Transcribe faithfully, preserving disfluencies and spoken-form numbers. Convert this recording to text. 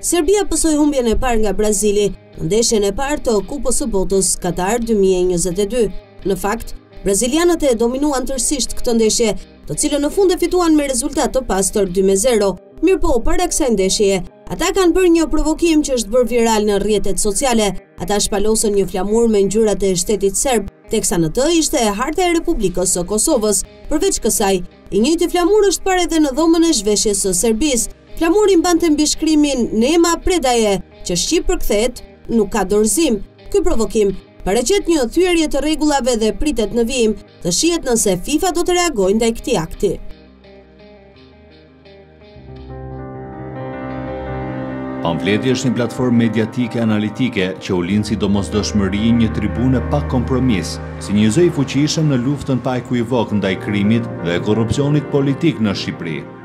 Serbia pësoi humbjen e parë nga Brazili në ndeshjen e parë të Kupës së Botës Katar dy mijë e njëzet e dy. Në fakt, brazilianët e dominuan tërësisht këtë ndeshje, të cilën në fund e fituan me rezultat të pastër dy me zero. Mirëpo, para kësaj ndeshjeje, ata kanë bërë një provokim që është bërë viral në rrjetet sociale. Ata shpalosën një flamur me ngjyrat e shtetit serb, teksa në të ishte harta e Republikës së Kosovës. Përveç kësaj, i njëjti flamur është parë edhe në dhomën e zhveshjes së Serbisë. Flamuri mbante mbi shkrimin Nema Predaje, që shqip përkthehet nuk ka dorëzim. Ky provokim paraqet një thyerje të rregullave dhe pritet në vijim të shihet nëse FIFA do të reagojë ndaj këtij akti. Pamfleti është një platformë mediatike analitike që u lind si domosdoshmëri një tribune pa kompromis, si një zë i fuqishëm në luftën pa ekuivok ndaj krimit dhe korrupsionit politik në Shqipëri.